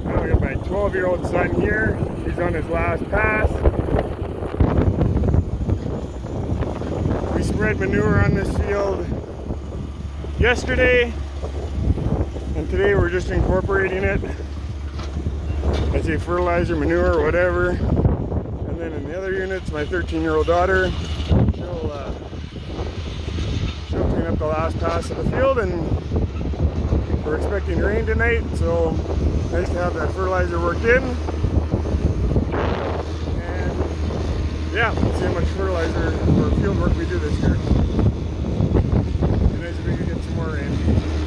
Now we got my 12-year-old son here. He's on his last pass. We spread manure on this field yesterday, and today we're just incorporating it. I say fertilizer, manure, or whatever. And then in the other units, my 13-year-old daughter, she'll clean up the last pass of the field, and we're expecting rain tonight, so nice to have that fertilizer worked in. And yeah, let's see how much fertilizer or field work we do this year. It'd be nice if we could get some more rain.